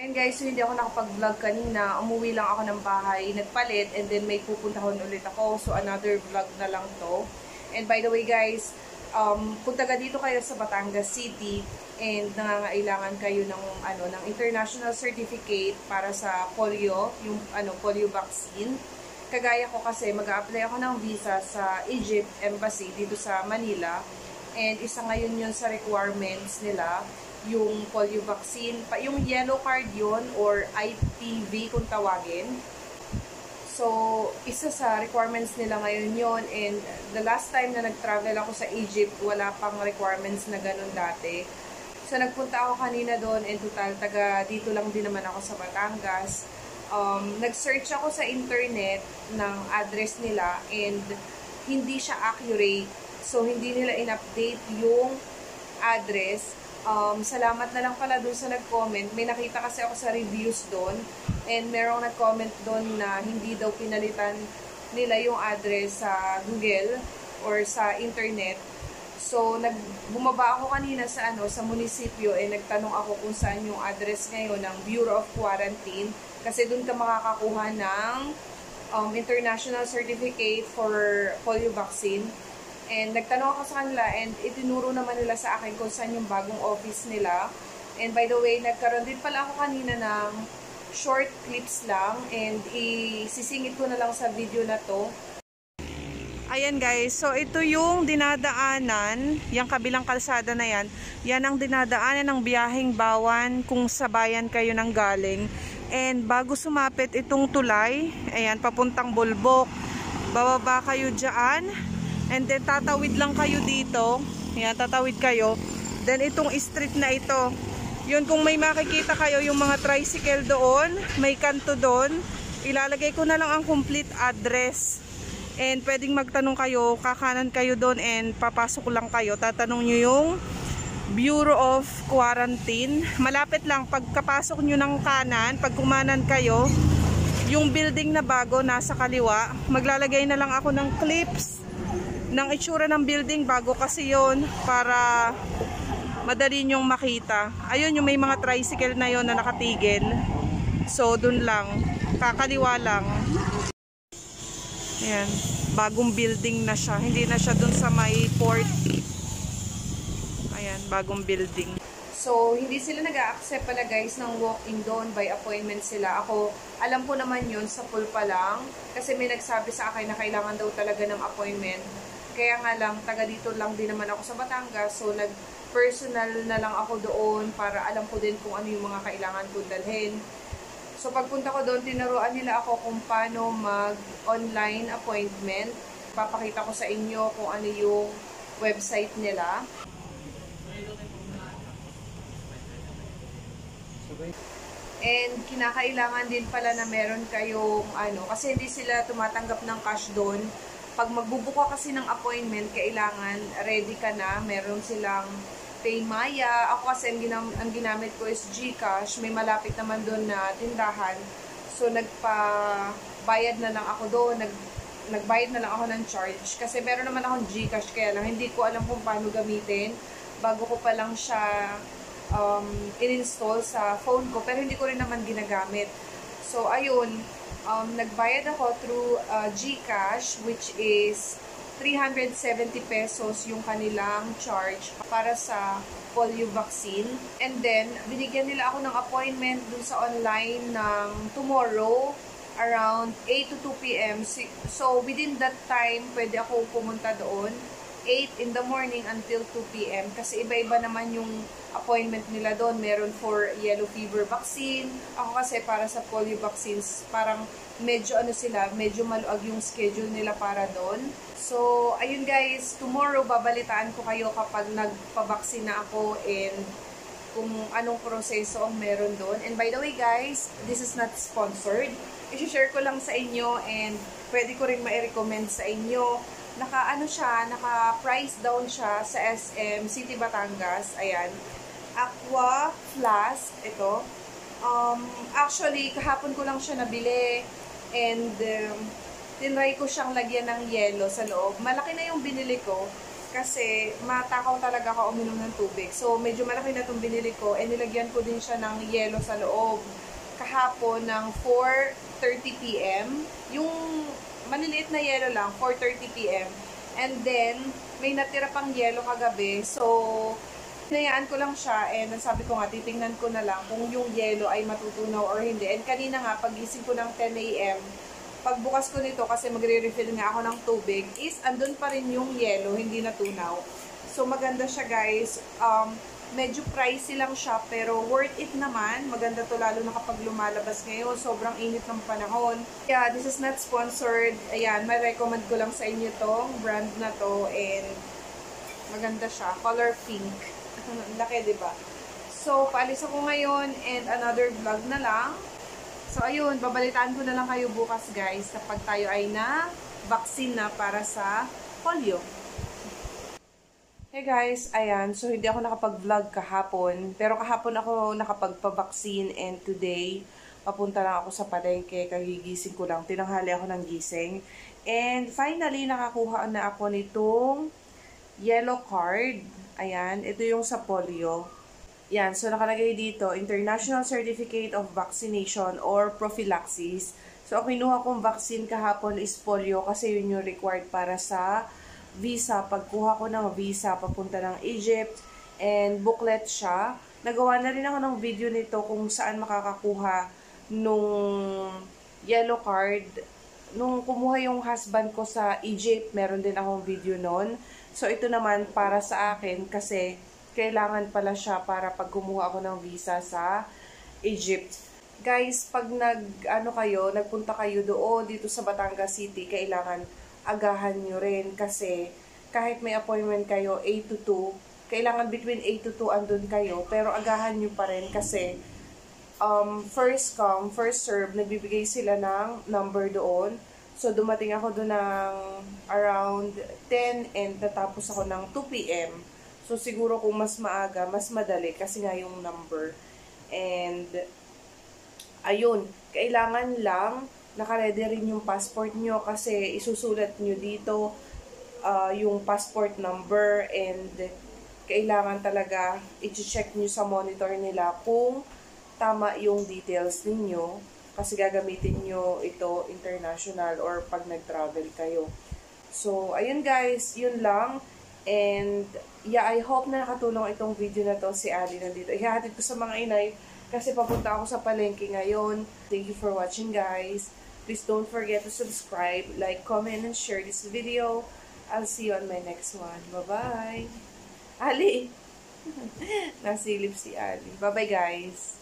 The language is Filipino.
Ayun guys, so hindi ako nakapag-vlog kanina. Umuwi lang ako ng bahay, nagpalit, and then may pupuntahon ulit ako. So another vlog na lang to. And by the way guys, kung taga dito kayo sa Batangas City and nangangailangan kayo ng international certificate para sa polio, yung polio vaccine. Kagaya ko kasi mag-a-apply ako ng visa sa Egypt Embassy dito sa Manila. And isa ngayon yun sa requirements nila, yung polio vaccine. Yung yellow card yun, or IPV kung tawagin. So, isa sa requirements nila ngayon yun. And the last time na nag-travel ako sa Egypt, wala pang requirements na ganun dati. So, nagpunta ako kanina doon, and total, taga dito lang din naman ako sa Batangas. Nag-search ako sa internet ng address nila, and hindi siya accurate. So, hindi nila in-update yung address. Salamat na lang pala dun sa nag-comment. May nakita kasi ako sa reviews doon, and merong nag-comment doon na hindi daw pinalitan nila yung address sa Google or sa internet. So, bumaba ako kanina sa munisipyo, nagtanong ako kung saan yung address ngayon ng Bureau of Quarantine, kasi doon ka makakakuha ng international certificate for polio vaccine. And nagtanong ako sa kanila, and itinuro naman nila sa akin kung saan yung bagong office nila. And by the way, nagkaroon din pala ako kanina ng short clips lang, and isisingit ko na lang sa video na to. Ayan guys, so ito yung dinadaanan, yung kabilang kalsada na yan. Yan ang dinadaanan ng biyaheng Bawan kung sa bayan kayo nang galing. And bago sumapit itong tulay, ayan, papuntang Bulbok, bababa kayo dyan. And then tatawid lang kayo dito. Ayan, tatawid kayo. Then itong street na ito, yun, kung may makikita kayo yung mga tricycle doon, may kanto doon, ilalagay ko na lang ang complete address. And pwedeng magtanong kayo, kakanan kayo doon, and papasok lang kayo. Tatanong nyo yung Bureau of Quarantine. Malapit lang, pagkapasok nyo ng kanan, pag kumanan kayo, yung building na bago nasa kaliwa, maglalagay na lang ako ng clips ng itsura ng building, bago kasi yon, para madali nyong makita. Ayun, yung may mga tricycle na yon na nakatigil. So, dun lang, kakaliwa lang. Ayan, bagong building na siya. Hindi na siya dun sa may port. Ayan, bagong building. So, hindi sila nag-a-accept pala guys ng walk-in doon, by appointment sila. Ako, alam ko naman yun sa pool pa lang, kasi may nagsabi sa akin na kailangan daw talaga ng appointment. Kaya nga lang, taga dito lang din naman ako sa Batangas, so nag-personal na lang ako doon para alam ko din kung ano yung mga kailangan ko dalhin. So pagpunta ko doon, tinuruan nila ako kung paano mag-online appointment. Papakita ko sa inyo kung ano yung website nila. And kinakailangan din pala na meron kayong kasi hindi sila tumatanggap ng cash doon. Pag magbubuka kasi ng appointment, kailangan ready ka na. Meron silang Paymaya. Ako kasi ang ginamit ko is GCash. May malapit naman doon na tindahan. So nagpa-bayad na lang ako doon. Nagbayad na lang ako ng charge. Kasi meron naman akong GCash, kaya lang hindi ko alam kung paano gamitin. Bago ko pa lang siya in-install sa phone ko, pero hindi ko rin naman ginagamit. So ayun, nagbayad ako through GCash, which is 370 pesos yung kanilang charge para sa polio vaccine. And then, binigyan nila ako ng appointment dun sa online ng tomorrow around 8 to 2 p.m. So, within that time, pwede ako pumunta doon. 8 in the morning until 2 p.m. Kasi iba-iba naman yung appointment nila doon. Meron for yellow fever vaccine. Ako kasi para sa polio vaccines, parang medyo medyo maluag yung schedule nila para doon. So, ayun guys, tomorrow babalitaan ko kayo kapag nagpa-vaccine na ako and kung anong proseso ang meron doon. And by the way guys, this is not sponsored. I-share ko lang sa inyo, and pwede ko rin ma-recommend sa inyo. Naka-price down siya sa SM City Batangas. Ayan. Aqua Flask, ito. Actually, kahapon ko lang siya nabili, and tinry ko siyang lagyan ng yelo sa loob. Malaki na yung binili ko. kasi matakaw talaga ako uminom ng tubig. So, medyo malaki na itong binili ko. And nilagyan ko din siya ng yelo sa loob. Kahapon ng 4:30 p.m. Yung maliliit na yelo lang, 4:30 p.m. And then, may natira pang yelo kagabi. So, hinayaan ko lang siya. And sabi ko nga, titingnan ko na lang kung yung yelo ay matutunaw or hindi. And kanina nga, pagising ko ng 10 a.m., pagbukas ko nito kasi magre-refill nga ako ng tubig, is andun pa rin yung yelo, hindi natunaw. So, maganda siya guys. Medyo pricey lang siya, pero worth it naman. Maganda to lalo na kapag lumalabas ngayon. Sobrang init ng panahon. Yeah, this is not sponsored. Ayan, may recommend ko lang sa inyo tong brand na to. And maganda siya. Color pink. Laki, diba? So, paalis ako ngayon and another vlog na lang. So, ayun, babalitaan ko na lang kayo bukas, guys, kapag tayo ay na-vaccine na para sa polio. Hey guys, ayan, so hindi ako nakapag-vlog kahapon, pero kahapon ako nakapagpa-vaccine and today, papunta lang ako sa palengke, kagigising ko lang, tinanghali ako ng gising. And finally, nakakuha na ako nitong yellow card. Ayan, ito yung sa polio. Yan, so nakalagay dito, International Certificate of Vaccination or Prophylaxis. So, ang kinuha kong vaccine kahapon is polio kasi yun yung required para sa visa. Pagkuha ko ng visa, papunta ng Egypt, and booklet siya. Nagawa na rin ako ng video nito kung saan makakakuha nung yellow card. Nung kumuha yung husband ko sa Egypt, meron din akong video nun. So, ito naman para sa akin kasi kailangan pala siya para pag kumuha ako ng visa sa Egypt. Guys, pag nagpunta kayo doon dito sa Batangas City, kailangan agahan nyo rin kasi kahit may appointment kayo 8 to 2, kailangan between 8 to 2 andun kayo, pero agahan nyo pa rin kasi first come, first serve, nagbibigay sila ng number doon. So, dumating ako doon ng around 10 and natapos ako ng 2 p.m. So, siguro kung mas maaga, mas madali kasi nga yung number. And, ayun, kailangan lang nakaredy rin yung passport nyo kasi isusulat nyo dito yung passport number and kailangan talaga i-check nyo sa monitor nila kung tama yung details ninyo kasi gagamitin nyo ito international or pag nag-travel kayo. So, ayun guys, yun lang. And, yeah, I hope na nakatulong itong video na to si Ali nandito. Ihahatid ko sa mga inay kasi papunta ako sa palengke ngayon. Thank you for watching, guys. Please don't forget to subscribe, like, comment, and share this video. I'll see you on my next one. Bye-bye! Ali! Nasilip si Ali. Bye-bye, guys!